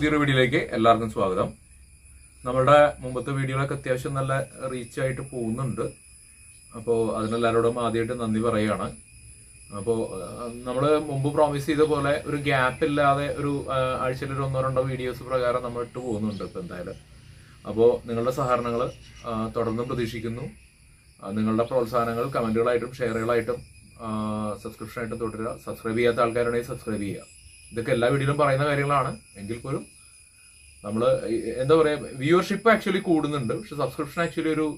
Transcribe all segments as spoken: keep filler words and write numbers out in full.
പുതിയൊരു വീഡിയോയിലേക്ക് എല്ലാവർക്കും സ്വാഗതം. നമ്മുടെ മുമ്പത്തെ വീഡിയോകളൊക്കെ അത്യാവശ്യം നല്ല റീച്ച് ആയിട്ട് പോകുന്നുണ്ട്. അപ്പോൾ അതിനെല്ലാവരോടും ആദ്യമായിട്ട് നന്ദി പറയുകയാണ്. അപ്പോൾ നമ്മൾ മുമ്പ് പ്രോമിസ് ചെയ്ത പോലെ ഒരു ഗ്യാപ്പ് ഇല്ലാതെ ഒരു ആഴ്ചയിൽ ഒരു ഒന്നോ രണ്ടോ വീഡിയോസ് പ്രകാരം നമ്മൾ ഇട്ട് പോകുന്നുണ്ട് ഇപ്പം എന്തായാലും. അപ്പോൾ നിങ്ങളുടെ സഹകരണങ്ങൾ തുടർന്നും പ്രതീക്ഷിക്കുന്നു. നിങ്ങളുടെ പ്രോത്സാഹനങ്ങൾ കമൻറ്റുകളായിട്ടും ഷെയറുകളായിട്ടും സബ്സ്ക്രിപ്ഷനായിട്ടും തുടരുക. സബ്സ്ക്രൈബ് ചെയ്യാത്ത ആൾക്കാരുണ്ടെങ്കിൽ സബ്സ്ക്രൈബ് ചെയ്യുക. ഇതൊക്കെ എല്ലാ വീഡിയോയിലും പറയുന്ന കാര്യങ്ങളാണ്. എങ്കിൽ പോലും നമ്മൾ എന്താ പറയുക, വ്യൂവർഷിപ്പ് ആക്ച്വലി കൂടുന്നുണ്ട്. പക്ഷെ സബ്സ്ക്രിപ്ഷൻ ആക്ച്വലി ഒരു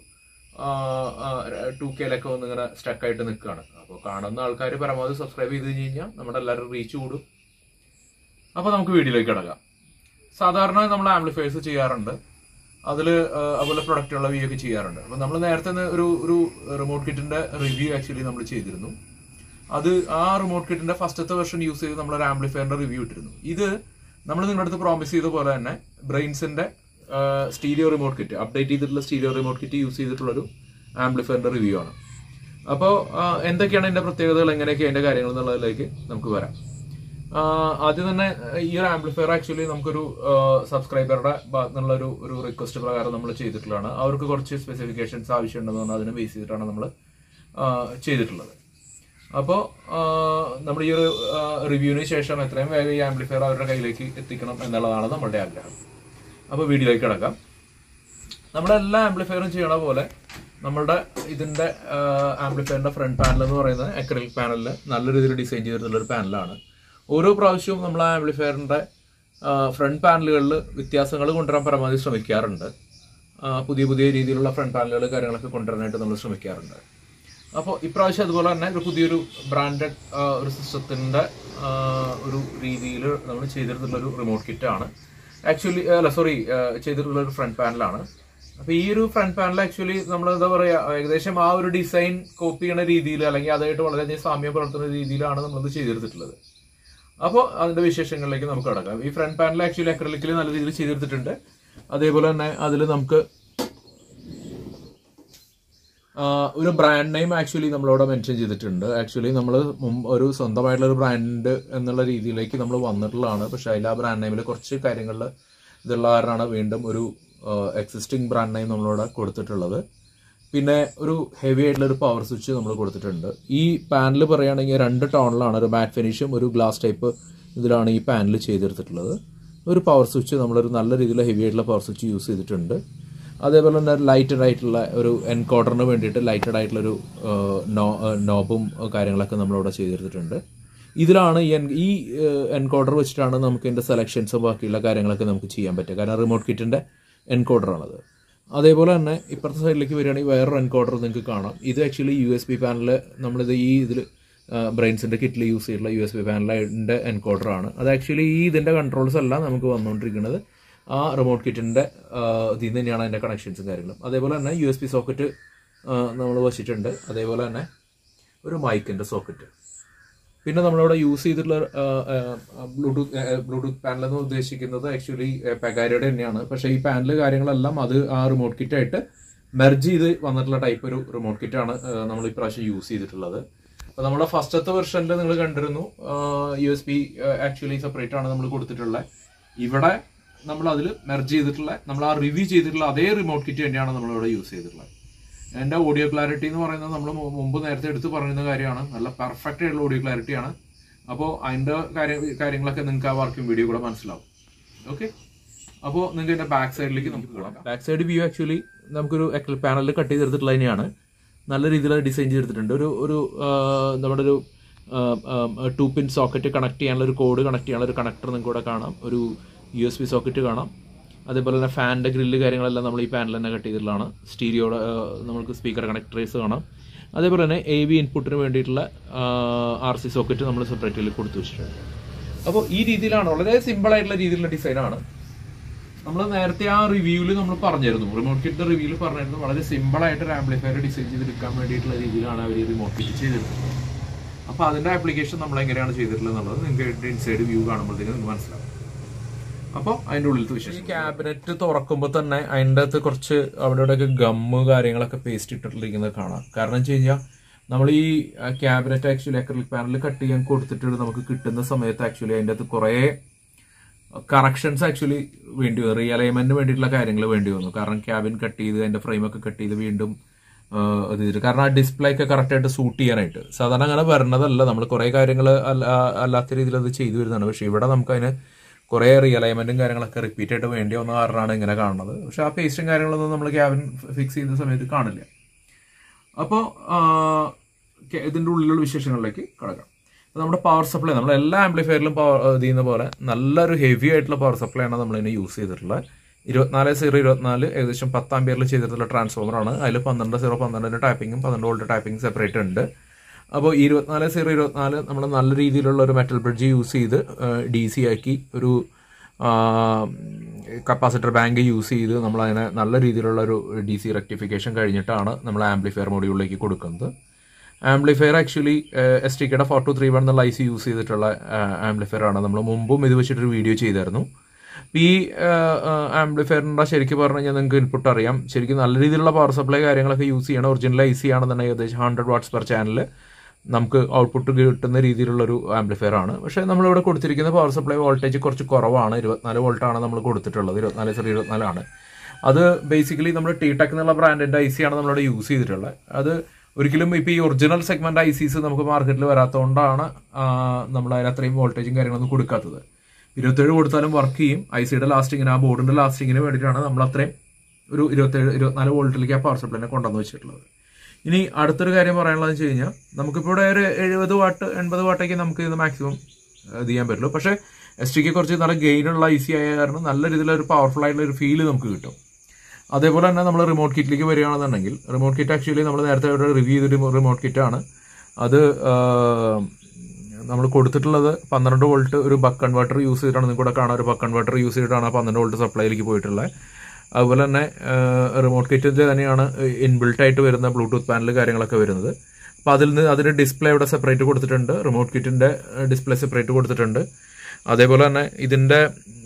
ടു കെയിലൊക്കെ വന്ന് ഇങ്ങനെ സ്റ്റക്കായിട്ട് നിൽക്കുകയാണ്. അപ്പോൾ കാണുന്ന ആൾക്കാർ പരമാവധി സബ്സ്ക്രൈബ് ചെയ്ത് കഴിഞ്ഞ് കഴിഞ്ഞാൽ നമ്മുടെ എല്ലാവരും റീച്ച് കൂടും. അപ്പോൾ നമുക്ക് വീഡിയോയിലേക്ക് കിടക്കാം. സാധാരണ നമ്മൾ ആംപ്ലിഫയേഴ്സ് ചെയ്യാറുണ്ട്, അതിൽ അതുപോലെ പ്രൊഡക്റ്റുള്ള വ്യൂ ഒക്കെ ചെയ്യാറുണ്ട്. അപ്പോൾ നമ്മൾ നേരത്തെ ഒരു ഒരു റിമോട്ട് കിറ്റിന്റെ റിവ്യൂ ആക്ച്വലി നമ്മൾ ചെയ്തിരുന്നു. അത് ആ റിമോട്ട് കിറ്റിന്റെ ഫസ്റ്റത്തെ വെർഷൻ യൂസ് ചെയ്ത് നമ്മളൊരു ആംപ്ലിഫയറിന്റെ റിവ്യൂ ഇട്ടിരുന്നു. ഇത് നമ്മൾ നിങ്ങളുടെ അടുത്ത് പ്രോമിസ് ചെയ്ത പോലെ തന്നെ ബ്രെയിൻസിന്റെ സ്റ്റീരിയോ റിമോട്ട് കിറ്റ്, അപ്ഡേറ്റ് ചെയ്തിട്ടുള്ള സ്റ്റീരിയോ റിമോട്ട് കിറ്റ് യൂസ് ചെയ്തിട്ടുള്ളൊരു ആംപ്ലിഫയറിന്റെ റിവ്യൂ ആണ്. അപ്പോൾ എന്തൊക്കെയാണ് അതിന്റെ പ്രത്യേകതകൾ, എങ്ങനെയൊക്കെ അതിന്റെ കാര്യങ്ങൾ എന്നുള്ളതിലേക്ക് നമുക്ക് വരാം. ആദ്യം തന്നെ ഈ ഒരു ആംപ്ലിഫയർ ആക്ച്വലി നമുക്കൊരു സബ്സ്ക്രൈബറുടെ ഭാഗത്തു നിന്നുള്ള ഒരു ഒരു റിക്വസ്റ്റ് പ്രകാരം നമ്മൾ ചെയ്തിട്ടുള്ളതാണ്. അവർക്ക് കുറച്ച് സ്പെസിഫിക്കേഷൻസ് ആവശ്യമുണ്ടെന്ന് പറഞ്ഞാൽ അതിനെ ബേസ് ചെയ്തിട്ടാണ് നമ്മൾ ചെയ്തിട്ടുള്ളത്. അപ്പോൾ നമ്മൾ ഈ ഒരു റിവ്യൂവിന് ശേഷം എത്രയും വേഗം ഈ ആംപ്ലിഫയർ അവരുടെ കയ്യിലേക്ക് എത്തിക്കണം എന്നുള്ളതാണ് നമ്മളുടെ ആഗ്രഹം. അപ്പോൾ വീഡിയോയിലേക്ക് കിടക്കാം. നമ്മുടെ എല്ലാ ആംപ്ലിഫയറും ചെയ്യണ പോലെ നമ്മളുടെ ഇതിന്റെ ആംപ്ലിഫയറിന്റെ ഫ്രണ്ട് പാനൽ എന്ന് പറയുന്നത് അക്രിലിക് പാനലിൽ നല്ല രീതിയിൽ ഡിസൈൻ ചെയ്തിട്ടുള്ള ഒരു പാനലാണ്. ഓരോ പ്രാവശ്യവും നമ്മൾ ആ ആംപ്ലിഫയറിന്റെ ഫ്രണ്ട് പാനലുകളിൽ വ്യത്യാസങ്ങൾ കൊണ്ടുവരാൻ പരമാവധി ശ്രമിക്കാറുണ്ട്. പുതിയ പുതിയ രീതിയിലുള്ള ഫ്രണ്ട് പാനലുകൾ കാര്യങ്ങളൊക്കെ കൊണ്ടുവരാനായിട്ട് നമ്മൾ ശ്രമിക്കാറുണ്ട്. അപ്പോൾ ഇപ്രാവശ്യം അതുപോലെ തന്നെ ഒരു പുതിയൊരു ബ്രാൻഡഡ് ഒരു സിസ്റ്റത്തിന്റെ ഒരു രീതിയിൽ നമ്മൾ ചെയ്തിട്ടുള്ളൊരു റിമോട്ട് കിറ്റാണ് ആക്ച്വലി. അല്ല സോറി ചെയ്തിട്ടുള്ള ഒരു ഫ്രണ്ട് പാനലാണ്. അപ്പോൾ ഈ ഒരു ഫ്രണ്ട് പാനൽ ആക്ച്വലി നമ്മൾ എന്താ പറയുക, ഏകദേശം ആ ഒരു ഡിസൈൻ കോപ്പി ചെയ്യുന്ന രീതിയിൽ അല്ലെങ്കിൽ അതായിട്ട് വളരെയധികം സാമ്യം പുലർത്തുന്ന രീതിയിലാണ് നമ്മളത് ചെയ്തെടുത്തിട്ടുള്ളത്. അപ്പോൾ അതിന്റെ വിശേഷങ്ങളിലേക്ക് നമുക്ക് കടക്കാം. ഈ ഫ്രണ്ട് പാനൽ ആക്ച്വലി അക്രിലിക്കിൽ നല്ല രീതിയിൽ ചെയ്തെടുത്തിട്ടുണ്ട്. അതേപോലെ തന്നെ അതിൽ നമുക്ക് ഒരു ബ്രാൻഡ് നെയിം ആക്ച്വലി നമ്മളവിടെ മെൻഷൻ ചെയ്തിട്ടുണ്ട്. ആക്ച്വലി നമ്മൾ ഒരു സ്വന്തമായിട്ടുള്ള ഒരു ബ്രാൻഡ് എന്നുള്ള രീതിയിലേക്ക് നമ്മൾ വന്നിട്ടുള്ളതാണ്. പക്ഷെ അതിൽ ആ ബ്രാൻഡ് നെയിമിൽ കുറച്ച് കാര്യങ്ങളിൽ ഇതുള്ള കാരണമാണ് വീണ്ടും ഒരു എക്സിസ്റ്റിംഗ് ബ്രാൻഡ് നെയിം നമ്മളവിടെ കൊടുത്തിട്ടുള്ളത്. പിന്നെ ഒരു ഹെവി ആയിട്ടുള്ള ഒരു പവർ സ്വിച്ച് നമ്മൾ കൊടുത്തിട്ടുണ്ട്. ഈ പാനൽ പറയുകയാണെങ്കിൽ രണ്ട് ടോണിലാണ്, ഒരു മാറ്റ് ഫിനിഷും ഒരു ഗ്ലാസ് ടൈപ്പ് ഇതിലാണ് ഈ പാനൽ ചെയ്തെടുത്തിട്ടുള്ളത്. ഒരു പവർ സ്വിച്ച് നമ്മളൊരു നല്ല രീതിയിലുള്ള ഹെവി ആയിട്ടുള്ള പവർ സ്വിച്ച് യൂസ് ചെയ്തിട്ടുണ്ട്. അതേപോലെ തന്നെ ലൈറ്റഡ് ആയിട്ടുള്ള ഒരു എൻകോഡറിന് വേണ്ടിയിട്ട് ലൈറ്റഡ് ആയിട്ടുള്ളൊരു നോ നോബും കാര്യങ്ങളൊക്കെ നമ്മളിവിടെ ചെയ്തെടുത്തിട്ടുണ്ട്. ഇതിലാണ് ഈ എൻകോഡർ വെച്ചിട്ടാണ് നമുക്ക് ഇതിൻ്റെ സെലക്ഷൻസും ബാക്കിയുള്ള കാര്യങ്ങളൊക്കെ നമുക്ക് ചെയ്യാൻ പറ്റുക. കാരണം റിമോട്ട് കിറ്റിൻ്റെ എൻകോഡറാണത്. അതേപോലെ തന്നെ ഇപ്പുറത്തെ സൈഡിലേക്ക് വരികയാണെങ്കിൽ വേറൊരു എൻകോഡർ നിങ്ങൾക്ക് കാണാം. ഇത് actually U S B panel നമ്മളിത് ഈ ഇതിൽ ബ്രെയിൻസിൻ്റെ കിറ്റിൽ യൂസ് ചെയ്തിട്ടുള്ള യു എസ് ബി പാനലിൻ്റെ എൻകോഡറാണ്. അത് ആക്ച്വലി ഈ ഇതിൻ്റെ കൺട്രോൾസ് എല്ലാം നമുക്ക് വന്നുകൊണ്ടിരിക്കുന്നത് ആ റിമോട്ട് കിറ്റിൻ്റെ ഇതിൽ നിന്ന് തന്നെയാണ് അതിൻ്റെ കണക്ഷൻസും കാര്യങ്ങളും. അതേപോലെ തന്നെ യു എസ് ബി സോക്കറ്റ് നമ്മൾ വെച്ചിട്ടുണ്ട്. അതേപോലെ തന്നെ ഒരു മൈക്കിൻ്റെ സോക്കറ്റ്. പിന്നെ നമ്മളിവിടെ യൂസ് ചെയ്തിട്ടുള്ള ബ്ലൂടൂത്ത് ബ്ലൂടൂത്ത് പാനൽ എന്ന് ഉദ്ദേശിക്കുന്നത് ആക്ച്വലി പെഗാരയുടെ തന്നെയാണ്. പക്ഷേ ഈ പാനൽ കാര്യങ്ങളെല്ലാം അത് ആ റിമോട്ട് കിറ്റായിട്ട് മെർജ് ചെയ്ത് വന്നിട്ടുള്ള ടൈപ്പ് ഒരു റിമോട്ട് കിറ്റാണ് നമ്മൾ ഇപ്രാവശ്യം യൂസ് ചെയ്തിട്ടുള്ളത്. അപ്പോൾ നമ്മുടെ ഫസ്റ്റത്തെ വെർഷനിൽ നിങ്ങൾ കണ്ടിരുന്നു U S B actually separate ആണ് നമ്മൾ കൊടുത്തിട്ടുള്ളത്. ഇവിടെ നമ്മൾ അതിൽ മെർജ് ചെയ്തിട്ടുള്ള നമ്മൾ ആ റിവ്യൂ ചെയ്തിട്ടുള്ള അതേ റിമോട്ട് കിറ്റ് തന്നെയാണ് നമ്മളിവിടെ യൂസ് ചെയ്തിട്ടുള്ളത്. എൻ്റെ ഓഡിയോ ക്ലാരിറ്റി എന്ന് പറയുന്നത് നമ്മൾ മുമ്പ് നേരത്തെ എടുത്ത് പറയുന്ന കാര്യമാണ്. നല്ല പെർഫെക്റ്റ് ആയിട്ടുള്ള ഓഡിയോ ക്ലാരിറ്റിയാണ്. അപ്പോൾ അതിൻ്റെ കാര്യ കാര്യങ്ങളൊക്കെ നിങ്ങൾക്ക് ആ വർക്കിംഗ് വീഡിയോ കൂടെ മനസ്സിലാവും. ഓക്കെ, അപ്പോൾ നിങ്ങൾക്ക് ഇതിൻ്റെ ബാക്ക് സൈഡിലേക്ക് നമുക്ക് പോകാം. ബാക്ക് സൈഡ് വ്യൂ ആക്ച്വലി നമുക്കൊരു അക്രിലിക് പാനലിൽ കട്ട് ചെയ്തെടുത്തിട്ടുള്ള തന്നെയാണ്. നല്ല രീതിയിൽ ഡിസൈൻ ചെയ്തെടുത്തിട്ടുണ്ട്. ഒരു ഒരു നമ്മുടെ ഒരു ടു പിൻ സോക്കറ്റ് കണക്ട് ചെയ്യാനുള്ള ഒരു കോഡ് കണക്ട് ചെയ്യാനുള്ള ഒരു കണക്ടർ നിങ്ങൾക്ക് ഇവിടെ കാണാം. ഒരു യു എസ് ബി സോക്കറ്റ് കാണാം. അതേപോലെ തന്നെ ഫാനിൻ്റെ ഗ്രില്ല് കാര്യങ്ങളെല്ലാം നമ്മൾ ഈ പാനൽ തന്നെ കട്ട് ചെയ്തിട്ടുള്ളതാണ്. സ്റ്റീരിയോയുടെ നമുക്ക് സ്പീക്കർ കണക്ടറേഴ്സ് കാണാം. അതേപോലെ തന്നെ എ വി ഇൻപുട്ടിന് വേണ്ടിയിട്ടുള്ള ആർ സി സോക്കറ്റ് നമ്മൾ സെപ്പറേറ്റിൽ കൊടുത്തു വെച്ചിട്ടുണ്ട്. അപ്പോൾ ഈ രീതിയിലാണ്, വളരെ സിമ്പിൾ ആയിട്ടുള്ള രീതിയിലുള്ള ഡിസൈനാണ്. നമ്മൾ നേരത്തെ ആ റിവ്യൂവിൽ നമ്മൾ പറഞ്ഞിരുന്നു, റിമോട്ട് കിറ്റിന്റെ റിവ്യൂവിൽ പറഞ്ഞിരുന്നു, വളരെ സിമ്പിൾ ആയിട്ട് ഒരു ആംപ്ലിഫയർ ഡിസൈൻ ചെയ്തെടുക്കാൻ വേണ്ടിയിട്ടുള്ള രീതിയിലാണ് അവർ ഈ റിമോട്ട് കിറ്റ് ചെയ്തിട്ടുള്ളത്. അപ്പോൾ അതിൻ്റെ ആപ്ലിക്കേഷൻ നമ്മൾ എങ്ങനെയാണ് ചെയ്തിട്ടുള്ളത് എന്നുള്ളത് നിങ്ങൾക്ക് ഇൻസൈഡ് വ്യൂ കാണുമ്പോഴത്തേക്ക് നിങ്ങൾക്ക് മനസ്സിലാവും. അപ്പോൾ അതിൻ്റെ ഉള്ളിലത്തെ വിശേഷം, ഈ ക്യാബിനറ്റ് തുറക്കുമ്പോൾ തന്നെ അതിൻ്റെ അകത്ത് കുറച്ച് അവിടെ ഇവിടെയൊക്കെ ഗമ്മ് കാര്യങ്ങളൊക്കെ പേസ്റ്റ് ഇട്ടിട്ടിരിക്കുന്നത് കാണാം. കാരണം വെച്ച് കഴിഞ്ഞാൽ നമ്മൾ ഈ cabinet actually acrylic panel cut ചെയ്യാൻ കൊടുത്തിട്ട് നമുക്ക് കിട്ടുന്ന സമയത്ത് ആക്ച്വലി അതിൻ്റെ അകത്ത് കുറേ കറക്ഷൻസ് ആക്ച്വലി വേണ്ടി വന്നു, റീഅലൈൻമെന്റിന് വേണ്ടിയിട്ടുള്ള കാര്യങ്ങൾ വേണ്ടി വന്നു. കാരണം ക്യാബിൻ കട്ട് ചെയ്ത് അതിന്റെ ഫ്രെയിമൊക്കെ കട്ട് ചെയ്ത് വീണ്ടും ഇത് ചെയ്തിട്ട്, കാരണം ആ ഡിസ്പ്ലേ ഒക്കെ കറക്റ്റായിട്ട് സൂട്ട് ചെയ്യാനായിട്ട്. സാധാരണ അങ്ങനെ വരണതല്ല, നമ്മൾ കുറേ കാര്യങ്ങൾ അല്ലാത്ത രീതിയിൽ അത് ചെയ്തു വരുന്നതാണ്. പക്ഷെ ഇവിടെ നമുക്ക് അതിന് കുറേ റിയലൈൻമെന്റും കാര്യങ്ങളൊക്കെ റിപ്പീറ്റ് ആയിട്ട് വേണ്ടി വന്ന കാരണമാണ് ഇങ്ങനെ കാണുന്നത്. പക്ഷെ ആ പേസ്റ്റും കാര്യങ്ങളൊന്നും നമ്മൾ ക്യാബിൻ ഫിക്സ് ചെയ്യുന്ന സമയത്ത് കാണില്ല. അപ്പോൾ ഇതിൻ്റെ ഉള്ളിലുള്ള വിശേഷങ്ങളിലേക്ക് കിടക്കാം. നമ്മുടെ പവർ സപ്ലൈ, നമ്മൾ എല്ലാ ആംപ്ലിഫയറിലും പവർ ഇത് ചെയ്യുന്ന പോലെ നല്ലൊരു ഹെവി ആയിട്ടുള്ള പവർ സപ്ലൈ ആണ് നമ്മളിതിനെ യൂസ് ചെയ്തിട്ടുള്ളത്. ഇരുപത്തിനാല് സീറോ ഇരുപത്തിനാല് ഏകദേശം പത്ത് ആംപിയറിൽ ചെയ്തിട്ടുള്ള ട്രാൻസ്ഫോമറാണ്. അതിൽ പന്ത്രണ്ട് സീറോ പന്ത്രണ്ടിൻ്റെ ടാപ്പിങ്ങും പന്ത്രണ്ട് വോൾട്ട് ടാപ്പിംഗ് സെപ്പറേറ്റ് ഉണ്ട്. അപ്പോൾ ഇരുപത്തിനാല് സീറോ ഇരുപത്തിനാല് നമ്മൾ നല്ല രീതിയിലുള്ള ഒരു മെറ്റൽ ബ്രിഡ്ജ് യൂസ് ചെയ്ത് ഡി സി ആക്കി ഒരു കപ്പാസിറ്റർ ബാങ്ക് യൂസ് ചെയ്ത് നമ്മളതിനെ നല്ല രീതിയിലുള്ള ഒരു ഡി സി റെക്ടിഫിക്കേഷൻ കഴിഞ്ഞിട്ടാണ് നമ്മൾ ആംപ്ലിഫയർ മൊഡ്യൂളിലേക്ക് കൊടുക്കുന്നത്. ആംപ്ലിഫയർ ആക്ച്വലി എസ് ടി കെയുടെ ഫോർ ടു ത്രീ വൺ എന്നുള്ള ഐ സി യൂസ് ചെയ്തിട്ടുള്ള ആംപ്ലിഫയർ ആണ്. നമ്മൾ മുമ്പും ഇത് വെച്ചിട്ടൊരു വീഡിയോ ചെയ്തായിരുന്നു. ഈ ആംപ്ലിഫയറിൻ്റെ ശരിക്കും പറഞ്ഞു കഴിഞ്ഞാൽ നിങ്ങൾക്ക് ഇൻപുട്ട് അറിയാം, ശരിക്കും നല്ല രീതിയിലുള്ള പവർ സപ്ലൈ കാര്യങ്ങളൊക്കെ യൂസ് ചെയ്യണം. ഒറിജിനൽ ഐ സി ആണെന്നുണ്ടെങ്കിൽ ഏകദേശം ഹൺഡ്രഡ് വാട്ട്സ് പെർ ചാനൽ നമുക്ക് ഔട്ട്പുട്ട് കിട്ടുന്ന രീതിയിലുള്ളൊരു ആംപ്ലിഫയർ ആണ്. പക്ഷേ നമ്മളിവിടെ കൊടുത്തിരിക്കുന്ന പവർ സപ്ലൈ വോൾട്ടേജ് കുറച്ച് കുറവാണ്. ഇരുപത്തിനാല് വോൾട്ടാണ് നമ്മൾ കൊടുത്തിട്ടുള്ളത്, ഇരുപത്തിനാല് സീറോ ഇരുപത്തിനാലാണ്. അത് ബേസിക്കലി നമ്മൾ ടി ടെക് എന്നുള്ള ബ്രാൻഡിൻ്റെ ഐ സി ആണ് നമ്മളിവിടെ യൂസ് ചെയ്തിട്ടുള്ളത്. അത് ഒരിക്കലും ഇപ്പോൾ ഈ ഒറിജിനൽ സെഗ്മെന്റ് ഐ സീസ് നമുക്ക് മാർക്കറ്റിൽ വരാത്തതുകൊണ്ടാണ് നമ്മൾ അതിന് അത്രയും വോൾട്ടേജും കാര്യങ്ങളൊന്നും കൊടുക്കാത്തത്. ഇരുപത്തേഴ് കൊടുത്താലും വർക്ക് ചെയ്യും. ഐ സിയുടെ ലാസ്റ്റിങ്ങിന്, ആ ബോർഡിന്റെ ലാസ്റ്റിങ്ങിന് വേണ്ടിയിട്ടാണ് നമ്മൾ അത്രയും ഒരു ഇരുപത്തേഴ് ഇരുപത്തിനാല് വോൾട്ടിലേക്ക് ആ പവർ സപ്ലൈനെ കൊണ്ടുവന്ന് വെച്ചിട്ടുള്ളത്. ഇനി അടുത്തൊരു കാര്യം പറയാനുള്ളതെന്ന് വെച്ച് കഴിഞ്ഞാൽ, നമുക്കിപ്പോൾ ഇവിടെ ഒരു എഴുപത് വാട്ട് എൺപത് വാട്ടേക്ക് നമുക്ക് ഇത് മാക്സിമം ഇത് ചെയ്യാൻ പറ്റുള്ളൂ. പക്ഷേ എസ് ടിക്ക് കുറച്ച് നല്ല ഗെയിനുള്ള ഐ സി ആയ കാരണം നല്ല രീതിയിലൊരു പവർഫുൾ ആയിട്ടുള്ള ഒരു ഫീല് നമുക്ക് കിട്ടും. അതേപോലെ തന്നെ നമ്മൾ റിമോട്ട് കിറ്റിലേക്ക് വരികയാണെന്നുണ്ടെങ്കിൽ, റിമോട്ട് കിറ്റ് ആക്ച്വലി നമ്മൾ നേരത്തെ ഇവിടെ റിവ്യൂ ചെയ്തൊരു റിമോട്ട് കിറ്റാണ്. അത് നമ്മൾ കൊടുത്തിട്ടുള്ളത് പന്ത്രണ്ട് വോൾട്ട് ഒരു ബക്ക് കൺവേർട്ടർ യൂസ് ചെയ്തിട്ടാണ്. നിങ്ങൾക്ക് കൂടെ കാണാൻ ഒരു ബക്ക് കൺവേർട്ടർ യൂസ് ചെയ്തിട്ടാണ് ആ പന്ത്രണ്ട് വോൾട്ട് സപ്ലൈയിലേക്ക് പോയിട്ടുള്ളത്. അതുപോലെ തന്നെ റിമോട്ട് കിറ്റിൻ്റെ തന്നെയാണ് ഇൻബിൽട്ട് ആയിട്ട് വരുന്ന ബ്ലൂടൂത്ത് പാനൽ കാര്യങ്ങളൊക്കെ വരുന്നത്. അപ്പോൾ അതിൽ നിന്ന് അതിൻ്റെ ഡിസ്പ്ലേ ഇവിടെ സെപ്പറേറ്റ് കൊടുത്തിട്ടുണ്ട്, റിമോട്ട് കിറ്റിൻ്റെ ഡിസ്പ്ലേ സെപ്പറേറ്റ് കൊടുത്തിട്ടുണ്ട്. അതേപോലെ തന്നെ ഇതിൻ്റെ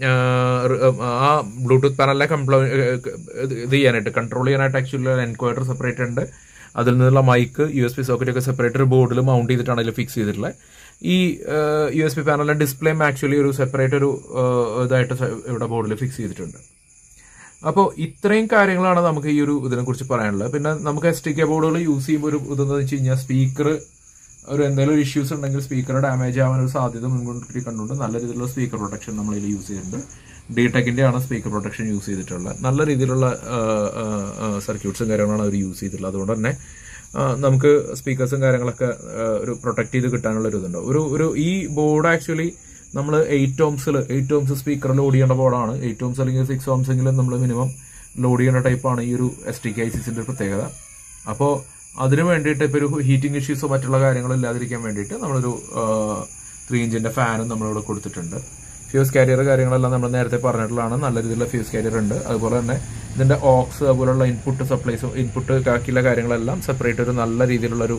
ആ ബ്ലൂടൂത്ത് പാനലിനെ കംപ്ലോ ഇത് ചെയ്യാനായിട്ട് കൺട്രോൾ ചെയ്യാനായിട്ട് ആക്ച്വലി എൻകോഡർ സെപ്പറേറ്റ് ഉണ്ട്. അതിൽ നിന്നുള്ള mic U S P socket ഒക്കെ സെപ്പറേറ്റ് ഒരു ബോർഡിൽ മൗണ്ട് ചെയ്തിട്ടാണ് അതിൽ ഫിക്സ് ചെയ്തിട്ടുള്ളത്. ഈ യു എസ് പി പാനലിൻ്റെ ഡിസ്പ്ലേയും ആക്ച്വലി ഒരു സെപ്പറേറ്റ് ഒരു ഇതായിട്ട് ഇവിടെ ബോർഡിൽ ഫിക്സ് ചെയ്തിട്ടുണ്ട്. അപ്പോൾ ഇത്രയും കാര്യങ്ങളാണ് നമുക്ക് ഈ ഒരു ഇതിനെക്കുറിച്ച് പറയാനുള്ളത്. പിന്നെ നമുക്ക് എസ് ടി കെ ബോർഡുകൾ യൂസ് ചെയ്യുമ്പോൾ ഒരു ഇതെന്ന് വെച്ച് കഴിഞ്ഞാൽ, സ്പീക്കർ ഒരു എന്തെങ്കിലും ഒരു ഇഷ്യൂസ് ഉണ്ടെങ്കിൽ സ്പീക്കർ ഡാമേജ് ആവാൻ ഒരു സാധ്യത മുൻകൂട്ടി കണ്ടുകൊണ്ട് നല്ല രീതിയിലുള്ള സ്പീക്കർ പ്രൊട്ടക്ഷൻ നമ്മൾ ഇതിൽ യൂസ് ചെയ്തിട്ടുണ്ട്. ഡി ടെക്കിൻ്റെ ആണ് സ്പീക്കർ പ്രൊട്ടക്ഷൻ യൂസ് ചെയ്തിട്ടുള്ളത്. നല്ല രീതിയിലുള്ള സർക്യൂട്ട്സും കാര്യങ്ങളാണ് അവർ യൂസ് ചെയ്തിട്ടുള്ളത്. അതുകൊണ്ട് തന്നെ നമുക്ക് സ്പീക്കേഴ്സും കാര്യങ്ങളൊക്കെ ഒരു പ്രൊട്ടക്ട് ചെയ്ത് കിട്ടാനുള്ള ഒരു ഇതുണ്ട്. ഒരു ഒരു ഈ ബോർഡ് ആക്ച്വലി നമ്മൾ എയ്റ്റ് ഓംസിൽ എയ്റ്റ് ഓംസ് സ്പീക്കർ ലോഡ് ചെയ്യേണ്ട ബോർഡാണ്. എയ്റ്റ് ഓംസ് അല്ലെങ്കിൽ സിക്സ് ഓംസ് എങ്കിലും നമ്മൾ മിനിമം ലോഡ് ചെയ്യേണ്ട ടൈപ്പാണ് ഈ ഒരു എസ് ടി കെ ഐസിസിൻ്റെ പ്രത്യേകത. അപ്പോൾ അതിന് വേണ്ടിയിട്ട് ഇപ്പോൾ ഒരു ഹീറ്റിംഗ് ഇഷ്യൂസോ മറ്റുള്ള കാര്യങ്ങളോ ഇല്ലാതിരിക്കാൻ വേണ്ടിയിട്ട് നമ്മളൊരു ത്രീ ഇഞ്ചിൻ്റെ ഫാനും നമ്മളിവിടെ കൊടുത്തിട്ടുണ്ട്. ഫ്യൂസ് കാരിയർ കാര്യങ്ങളെല്ലാം നമ്മൾ നേരത്തെ പറഞ്ഞിട്ടുള്ളതാണ്. നല്ല രീതിയിലുള്ള ഫ്യൂസ് കാരിയർ ഉണ്ട്. അതുപോലെ തന്നെ ഇതിൻ്റെ ഓക്സ് അതുപോലുള്ള ഇൻപുട്ട് സപ്ലൈസും ഇൻപുട്ട് ബാക്കിയുള്ള കാര്യങ്ങളെല്ലാം സെപ്പറേറ്റ് ഒരു നല്ല രീതിയിലുള്ളൊരു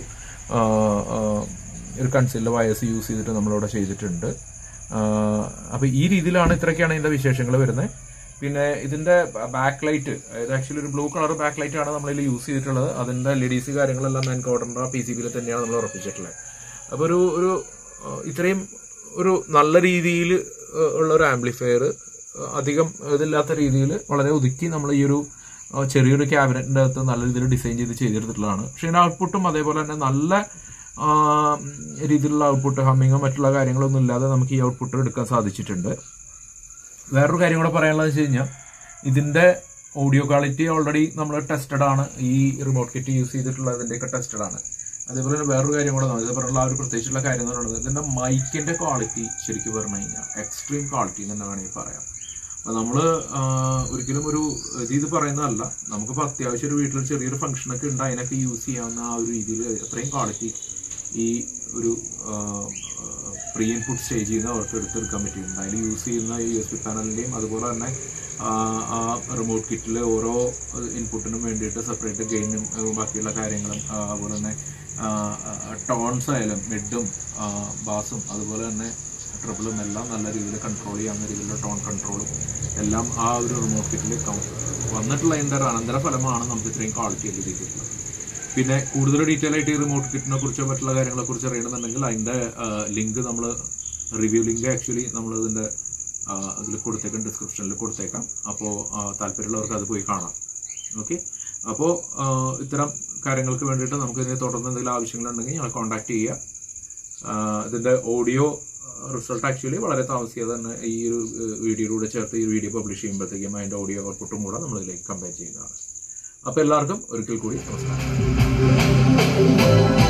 ഒരു കൺസീലിൻ്റെ വയേഴ്സ് യൂസ് ചെയ്തിട്ട് നമ്മളിവിടെ ചെയ്തിട്ടുണ്ട്. അപ്പോൾ ഈ രീതിയിലാണ് ഇത്രയൊക്കെയാണ് ഇതിൻ്റെ വിശേഷങ്ങൾ വരുന്നത്. പിന്നെ ഇതിൻ്റെ ബാക്ക് ലൈറ്റ്, ഇത് ആക്ച്വലി ഒരു ബ്ലൂ കളർ ബാക്ക് ലൈറ്റ് ആണ് നമ്മളിൽ യൂസ് ചെയ്തിട്ടുള്ളത്. അതിൻ്റെ എൽ ഇ ഡി സി കാര്യങ്ങളെല്ലാം എൻകോഡറിൻ്റെ പി സി ബിയിൽ തന്നെയാണ് നമ്മൾ ഉറപ്പിച്ചിട്ടുള്ളത്. അപ്പോൾ ഒരു ഒരു ഇത്രയും ഒരു നല്ല രീതിയിൽ ഉള്ള ഒരു ആംപ്ലിഫയർ അധികം ഇതില്ലാത്ത രീതിയിൽ വളരെ ഒതുക്കി നമ്മൾ ഈ ഒരു ചെറിയൊരു ക്യാബിനറ്റിൻ്റെ അകത്ത് നല്ല രീതിയിൽ ഡിസൈൻ ചെയ്ത് ചെയ്തെടുത്തിട്ടുള്ളതാണ്. പക്ഷേ ഇതിൻ്റെ ഔട്ട്പുട്ടും അതേപോലെ തന്നെ നല്ല രീതിയിലുള്ള ഔട്ട്പുട്ട്, ഹമ്മിങ്ങോ മറ്റുള്ള കാര്യങ്ങളൊന്നും ഇല്ലാതെ നമുക്ക് ഈ ഔട്ട്പുട്ട് എടുക്കാൻ സാധിച്ചിട്ടുണ്ട്. വേറൊരു കാര്യം കൂടെ പറയാനുള്ളത് വെച്ച് കഴിഞ്ഞാൽ, ഇതിൻ്റെ ഓഡിയോ ക്വാളിറ്റി ഓൾറെഡി നമ്മൾ ടെസ്റ്റഡ് ആണ്. ഈ റിമോട്ട് കിറ്റ് യൂസ് ചെയ്തിട്ടുള്ളതിൻ്റെയൊക്കെ ടെസ്റ്റഡ് ആണ്. അതേപോലെ തന്നെ വേറൊരു കാര്യം കൂടെ ഇതേപോലുള്ള ആ ഒരു പ്രത്യേകിച്ചുള്ള കാര്യം എന്ന് പറയുന്നത്, ഇതിൻ്റെ മൈക്കിൻ്റെ ക്വാളിറ്റി ശരിക്കും പറഞ്ഞു കഴിഞ്ഞാൽ എക്സ്ട്രീം ക്വാളിറ്റി എന്ന് തന്നെ വേണമെങ്കിൽ പറയാം. അപ്പോൾ നമ്മൾ ഒരിക്കലും ഒരു ഇത് പറയുന്നതല്ല, നമുക്കിപ്പോൾ അത്യാവശ്യം ഒരു വീട്ടിൽ ചെറിയൊരു ഫംഗ്ഷനൊക്കെ ഉണ്ട്, അതിനൊക്കെ യൂസ് ചെയ്യാവുന്ന ആ ഒരു രീതിയിൽ അത്രയും ക്വാളിറ്റി ഈ ഒരു പ്രീ ഇൻപുട്ട് സ്റ്റേജിൽ നിന്ന് അവർക്ക് എടുത്തെടുക്കാൻ പറ്റിയിട്ടുണ്ട്. അതിൽ യൂസ് ചെയ്യുന്ന യു എസ് പി പാനലിൻ്റെയും അതുപോലെ തന്നെ ആ റിമോട്ട് കിറ്റിൽ ഓരോ ഇൻപുട്ടിനും വേണ്ടിയിട്ട് സെപ്പറേറ്റ് ഗെയിനും ബാക്കിയുള്ള കാര്യങ്ങളും അതുപോലെ തന്നെ ടോൺസ് ആയാലും മിഡും ബാസും അതുപോലെ തന്നെ ട്രിപ്പിളും എല്ലാം നല്ല രീതിയിൽ കൺട്രോൾ ചെയ്യാവുന്ന രീതിയിലുള്ള ടോൺ കൺട്രോളും എല്ലാം ആ ഒരു റിമോട്ട് കിറ്റിൽ വന്നിട്ടുള്ള അതിൻ്റെ ഒരു അനന്തര ഫലമാണ് നമുക്ക് ഇത്രയും ക്വാളിറ്റി ഒക്കെ ചെയ്തിട്ടുള്ളത്. പിന്നെ കൂടുതൽ ഡീറ്റെയിൽ ആയിട്ട് ഈ റിമോട്ട് കിറ്റിനെ കുറിച്ചോ മറ്റുള്ള കാര്യങ്ങളെ കുറിച്ച് അറിയണമെന്നുണ്ടെങ്കിൽ അതിൻ്റെ ലിങ്ക് നമ്മൾ റിവ്യൂ ലിങ്ക് ആക്ച്വലി നമ്മൾ ഇതിൻ്റെ അതിൽ കൊടുത്തേക്കാം, ഡിസ്ക്രിപ്ഷനിൽ കൊടുത്തേക്കാം. അപ്പോൾ താല്പര്യമുള്ളവർക്ക് അത് പോയി കാണാം. ഓക്കെ, അപ്പോൾ ഇത്തരം കാര്യങ്ങൾക്ക് വേണ്ടിയിട്ട് നമുക്ക് ഇതിനെ തുടർന്ന് എന്തെങ്കിലും ആവശ്യങ്ങളുണ്ടെങ്കിൽ ഞങ്ങൾ കോൺടാക്ട് ചെയ്യുക. ഇതിൻ്റെ ഓഡിയോ റിസൾട്ട് ആക്ച്വലി വളരെ താമസിക്കാതെ തന്നെ ഈ ഒരു വീഡിയോയിലൂടെ ചേർത്ത് ഈ വീഡിയോ പബ്ലിഷ് ചെയ്യുമ്പോഴത്തേക്കും അതിൻ്റെ ഓഡിയോ ഔട്ട്പുട്ടും കൂടെ നമ്മളിതിലേക്ക് കമ്പയർ ചെയ്യുന്നതാണ്. അപ്പോൾ എല്ലാവർക്കും ഒരിക്കൽ കൂടി നമസ്കാരം.